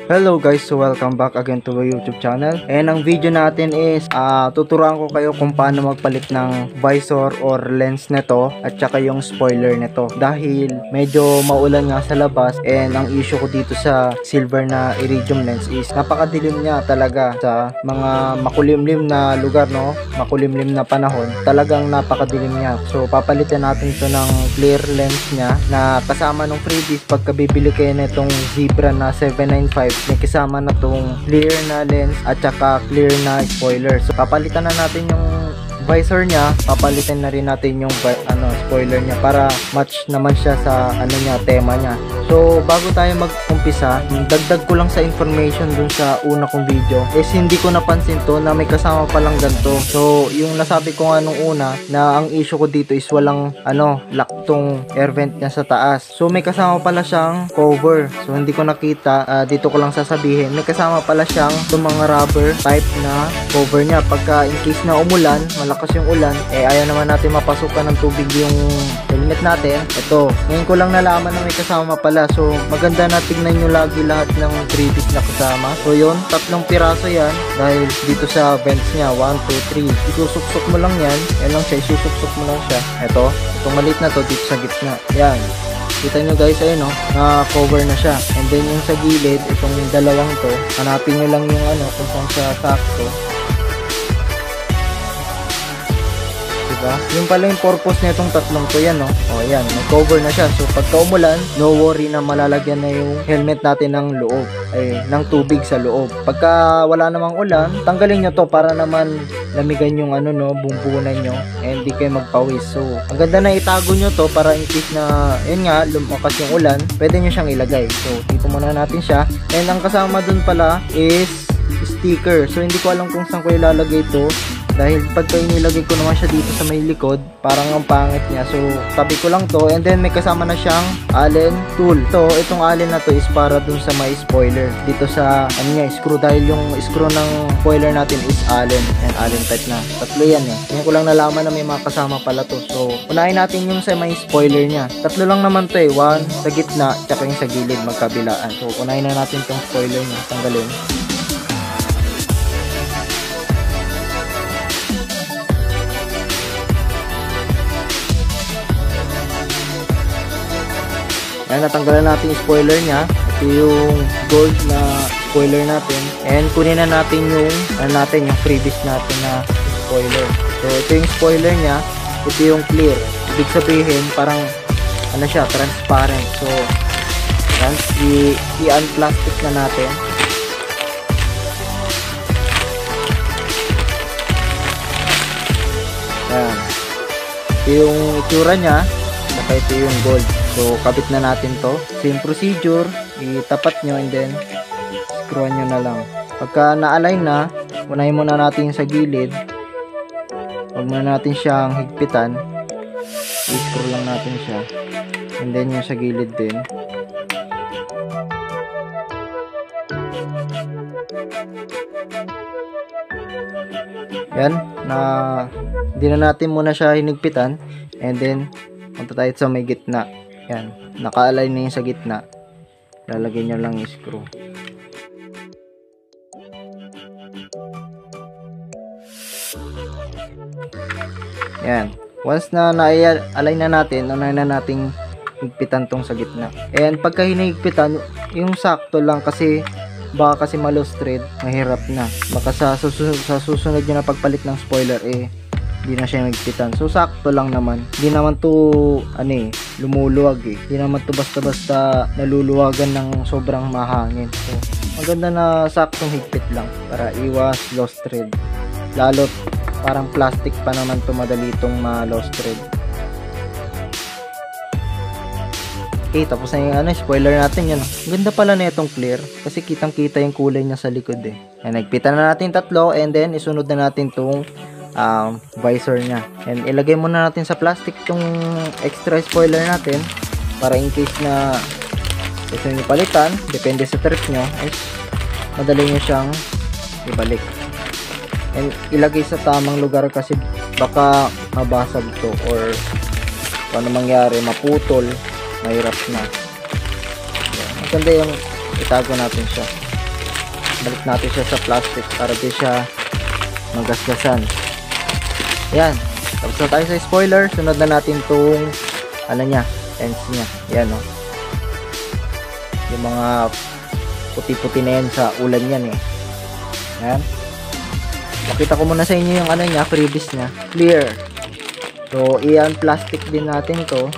Hello guys, so welcome back again to my YouTube channel. And ang video natin is tuturuan ko kayo kung paano magpalit ng visor or lens nito at saka yung spoiler nito. Dahil medyo maulan nga sa labas and ang issue ko dito sa silver na iridium lens is napakadilim niya talaga sa mga makulimlim na lugar, no? Makulimlim na panahon. Talagang napakadilim niya. So papalitan natin ito ng clear lens niya na kasama ng freebies pagka bibili kayo nitong Zebra na 795. May kasama na tong clear na lens at saka clear na spoiler. So papalitan na natin yung visor niya, papalitan na rin natin yung spoiler niya para match naman siya sa tema niya. So bago tayo mag-umpisa, dagdag ko lang sa information dun sa una kong video is hindi ko napansin to na may kasama palang ganito. So yung nasabi ko nga nung una na ang issue ko dito is walang lock tong air vent niya sa taas. So may kasama pala siyang cover. So hindi ko nakita, dito ko lang sasabihin. May kasama pala siyang itong mga rubber type na cover niya. Pagka in case na umulan, malakas yung ulan, ayaw naman natin mapasukan ng tubig yung helmet natin. Ito, ngayon ko lang nalaman na may kasama pala. So maganda na tignan nyo lagi lahat ng freebies na kasama. So yun, 3 piraso yan dahil dito sa vents niya, 1, 2, 3. Isusuksok mo lang yan. Yan lang siya, isusuksok mo lang siya. Ito, itong maliit na to dito sa gitna. Yan. Kita nyo guys, ayun na-cover na siya. And then yung sa gilid, itong dalawang to, hanapin nyo lang yung kung saan siya sakto. Diba? Yung pala yung purpose na itong tatlong to, yan yan, may-cover na siya. So pagka umulan, no worry na malalagyan na yung helmet natin ng loob, ng tubig sa loob. Pagka wala namang ulan, tanggalin nyo to para naman lamigan yung bumbunan nyo and di kayo magpawis. So ang ganda na itago nyo to para in case na yun nga, lumakas yung ulan, pwede nyo siyang ilagay. So dito muna natin siya. And ang kasama dun pala is sticker. So hindi ko alam kung saan ko ilalagay to dahil pagka inilagay ko naman siya dito sa may likod, parang ang pangit niya. So tabi ko lang to and then may kasama na siyang Allen tool. So itong Allen na to is para dun sa may spoiler dito sa screw, dahil yung screw ng spoiler natin is Allen and Allen type na. Tatlo yan Ngayon ko lang nalaman na may mga kasama pala to. So unahin natin yung sa may spoiler niya. Tatlo lang naman to 1 sa gitna tsaka yung sa gilid magkabilaan. So unahin na natin tong spoiler niya, tanggalin. Ayan, natanggalan natin yung spoiler niya. Ito yung gold na spoiler natin. And kunin na natin yung yung freebies natin na spoiler. So ito yung spoiler niya. Ito yung clear. Ibig sabihin parang siya, transparent. So yan, i-unplastic na natin. Ayan. Ito yung itsura niya. Saka ito yung gold. So kabit na natin to. Same procedure, itapat nyo and then screwan nyo na lang. Pagka na-align na, unahin muna natin sa gilid. Huwag muna natin siyang higpitan. I-screw lang natin siya. And then yung sa gilid din. Yan, hindi na natin muna siya hinigpitan. And then punta tayo sa may gitna. Yan, naka-align na yung sa gitna. Lalagyan nyo lang yung screw. Yan, once na na-align na natin, unahin na nating higpitan tong sa gitna. And pagka hinihigpitan, yung sakto lang kasi baka kasi ma-loose thread, mahirap na. Baka sa susunod nyo na pagpalit ng spoiler hindi na siya nagpitan. So sakto lang naman. Hindi naman to lumuluwag Hindi naman to basta-basta naluluwagan ng sobrang mahangin. So maganda na saktong higpit lang para iwas lost thread. Lalo parang plastic pa naman to, madali itong ma-lost thread. Okay, tapos na yung spoiler natin yan. Ganda pala na itong clear kasi kitang-kita yung kulay niya sa likod Yan, nagpitan na natin 3 and then isunod na natin tong visor niya. And ilagay muna natin sa plastic tong extra spoiler natin para in case na gusto nyo palitan, depende sa trip nyo, madali nyo siyang ibalik. And ilagay sa tamang lugar kasi baka mabasag to or kung ano mangyari, maputol, mahirap na. Maganda yung itago natin siya. balik natin siya sa plastic para di siya magasgasan. Yan, tapos na tayo sa spoiler. Sunod na natin tong ano nya, ends nya. Yan o, yung mga puti-puti na yan sa ulan yan eh. Yan, makita ko muna sa inyo yung ano nya, freebies nya, clear. So iyan, plastic din natin to.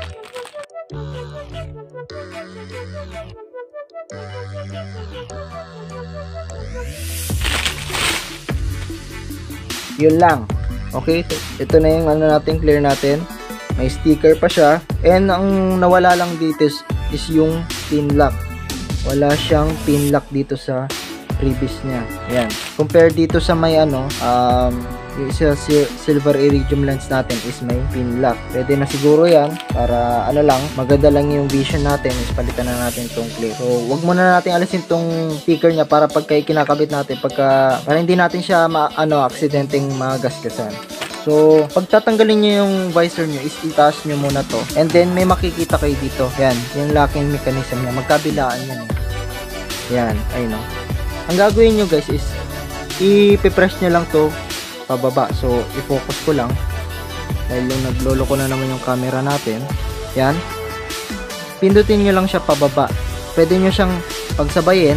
Yun lang. Okay, ito na yung ano natin, clear natin. May sticker pa siya. And ang nawala lang dito is yung pin lock. Wala siyang pin lock dito sa previous niya. Ayan. Compare dito sa may ano, yung sa silver iridium lens natin is may pin lock. Pwede na siguro yan para ano lang, maganda lang yung vision natin, is palitan na natin tong clear. So wag muna natin alisin tong sticker niya para pagka kinakabit natin, para hindi natin siya aksidenteng magasgasan. So pag tatanggalin niyo yung visor niyo, is itaas niyo muna to, and then may makikita kayo dito. Yan, yung locking mechanism niya, magkabilaan yan eh. Yan, ayun o. Ang gagawin niyo guys is i-press niyo lang to pababa. So i-focus ko lang dahil yung naglolo ko na naman yung camera natin. Yan, pindutin nyo lang siya pababa. Pwede nyo siyang pagsabayin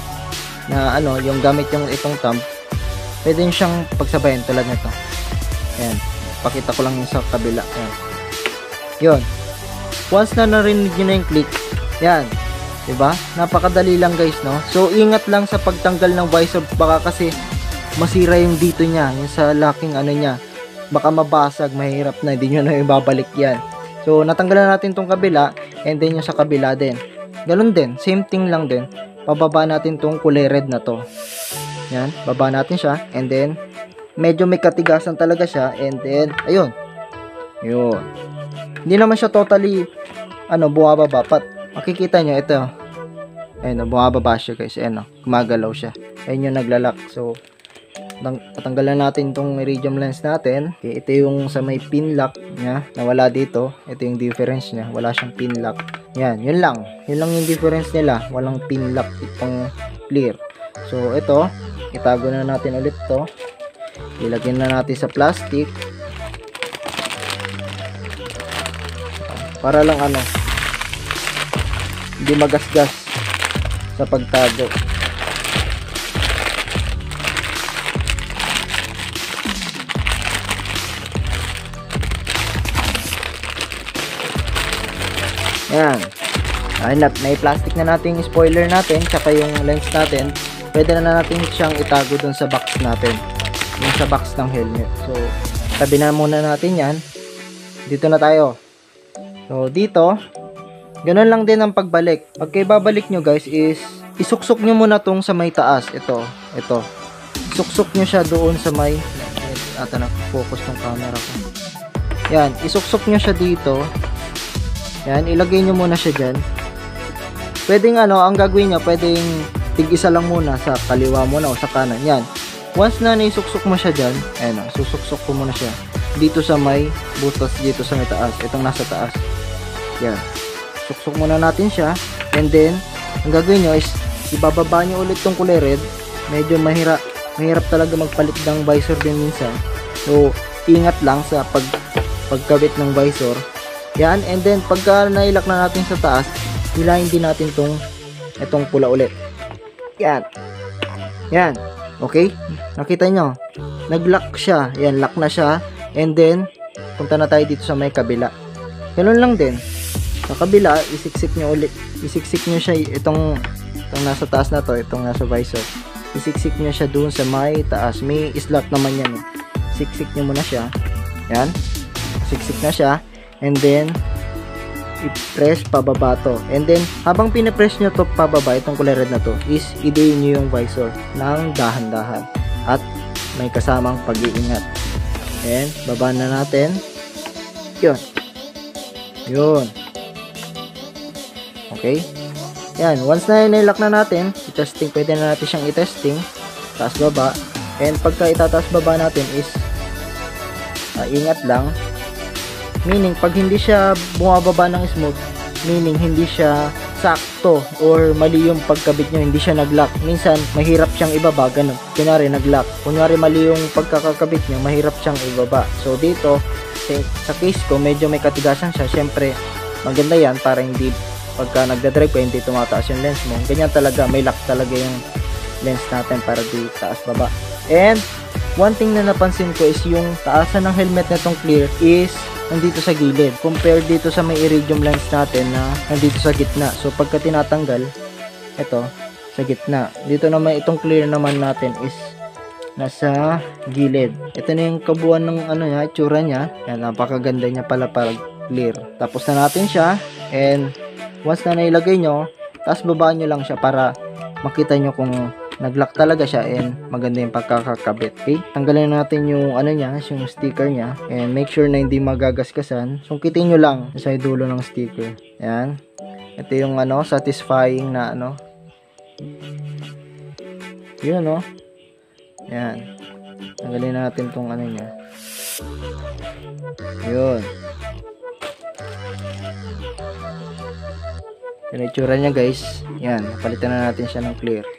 na ano, yung gamit yung itong thumb, pwede nyo siyang pagsabayin tulad nito. Yan, pakita ko lang yung sa kabila. Yan, yun, once na narinig nyo na yung click, yan, diba? Napakadali lang guys, no? So ingat lang sa pagtanggal ng visor, baka kasi masira yung dito niya, yung sa locking ano niya, baka mabasag, mahirap na, hindi nyo na ibabalik yan. So natanggalan natin tong kabila, and then yung sa kabila din, ganun din, same thing lang din. Pababa natin tong kulay red na to. Yan, baba natin siya, and then medyo may katigasan talaga siya, and then ayun, yun, hindi naman siya totally bumababa. Makikita nyo ito, ayun, bumababa siya guys, ayun, gumagalaw siya, ayun yung naglalak. So tatanggalan natin itong iridium lens natin. Okay, ito yung sa may pin lock nya, nawala dito. Ito yung difference nya, wala siyang pin lock. Yan, yun lang yung difference nila, walang pin lock itong clear. So ito, itago na natin ulit to, ilagyan na natin sa plastic para lang hindi magasgas sa pagtago. Yan, na-plastic na natin yung spoiler natin, tsaka yung lens natin. Pwede na natin siyang itago dun sa box natin, yung sa box ng helmet. So tabi na muna natin yan. Dito na tayo. So dito, ganun lang din ang pagbalik. Pagka babalik nyo guys is isuksok nyo muna tong sa may taas. Ito, isuksok nyo siya doon sa may, ata na focus tong camera ko. Yan, isuksok nyo siya dito. Yan, ilagay nyo muna siya dyan. Pwedeng ang gagawin nyo, pwedeng tig-isa lang muna sa kaliwa muna o sa kanan. Yan, once na naisuksok mo siya dyan, ayan, susuksok ko muna siya dito sa may butas, dito sa may taas, itong nasa taas. Yan, suksok muna natin siya, and then ang gagawin nyo is ibababa nyo ulit tong kulay red. Medyo mahirap talaga magpalit ng visor din minsan, so ingat lang sa pagkabit ng visor. Yan, and then pagka nailak na natin sa taas, hilahin din natin itong pula ulit. Yan, yan, okay, nakita nyo, nag-lock siya. Yan, lock na siya, and then punta na tayo dito sa may kabila. Ganun lang din sa kabila, isiksik nyo ulit, isiksik nyo siya, itong nasa taas na to, itong nasa visor, isiksik nyo siya doon sa may taas. May slot naman yan eh. Siksik nyo muna siya. Yan, siksik na siya, and then i-press pababa to, and then habang pinapress nyo to pababa, itong kulay red na to, is idein nyo yung visor ng dahan-dahan at may kasamang pag-iingat. And baba na natin. Yun, okay. Yan, once na nilak na natin, i-testing, pwede na natin siyang i-testing taas baba. And pagka itataas baba natin is ingat lang, meaning pag hindi siya bumababa ng smooth, meaning hindi siya sakto or mali yung pagkabit nyo, hindi siya nag-lock. Minsan, mahirap siyang ibaba, ganun. Kunyari, nag-lock. Kunyari, mali yung pagkakabit nyo, mahirap siyang ibaba. So, dito, sa case ko, medyo may katigasan siya. Siyempre, maganda yan para hindi, pagka nagdadrive ka, hindi tumataas yung lens mo. Ganyan talaga, may lock talaga yung lens natin para di taas baba. And, one thing na napansin ko is yung taasan ng helmet na itong clear is nandito sa gilid compared dito sa may iridium lens natin na nandito sa gitna. So pagka tinatanggal, ito sa gitna. Dito naman itong clear naman natin is nasa gilid. Ito na yung kabuuan ng ano niya, itsura niya. Yan, napakaganda niya pala pag clear. Tapos na natin siya, and once na nailagay nyo, tapos babaan nyo lang siya para makita nyo kung nag-lock talaga siya and maganda yung pagkakakabit. Okay? Tanggalin natin yung ano niya, yung sticker niya, and make sure na hindi magagasgasan. Sungkitin nyo lang sa dulo ng sticker. Ayan. Ito yung ano, satisfying na ano. Yun, no? Ayan. Tanggalin natin tong ano niya. Yun. Yung itsura niya, guys. Yan. Palitan na natin siya ng clear.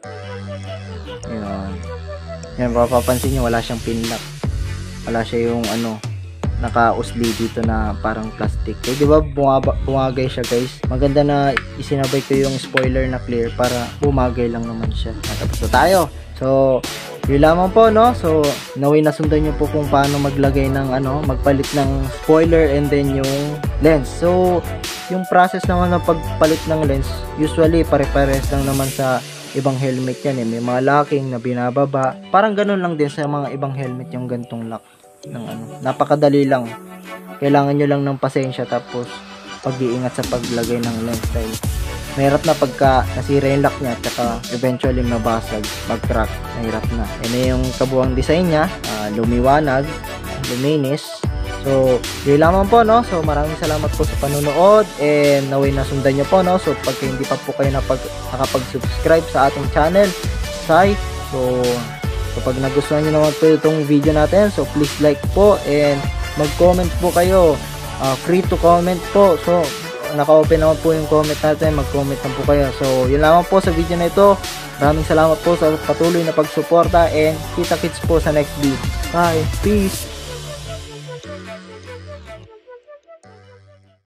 Yan, mapapansin nyo, wala siyang pin lock. Wala siya yung ano, naka-usli dito na parang plastic. So, di ba bumagay siya, guys? Maganda na isinabay ko yung spoiler na clear para bumagay lang naman siya. Tapos na tayo. So, yun lamang po, no? So, naway nasundan nyo po kung paano maglagay ng ano, magpalit ng spoiler and then yung lens. So, yung process naman ng pagpalit ng lens, usually pare-pares lang naman sa ibang helmet yan eh. May mga locking na binababa. Parang ganun lang din sa mga ibang helmet yung gantong lock ng ano. Napakadali lang. Kailangan nyo lang ng pasensya tapos pag-iingat sa paglagay ng lens dahil mahirap na pagka nasira yung lock nya at saka eventually mabasag, mag-crack. Mahirap na. Yan yung kabuang design nya. Lumiwanag, luminis. So, yun lamang po, no? So, maraming salamat po sa panunood and naway nasundan nyo po, no? So, pagka hindi pa po kayo nakapag-subscribe sa ating channel, so, kapag nagustuhan nyo naman po itong video natin, so, please like po and mag-comment po kayo. Free to comment po. So, naka-open naman po yung comment natin. Mag-comment lang po kayo. So, yun lamang po sa video na ito. Maraming salamat po sa patuloy na pagsuporta and kita-kits po sa next video. Bye! Peace!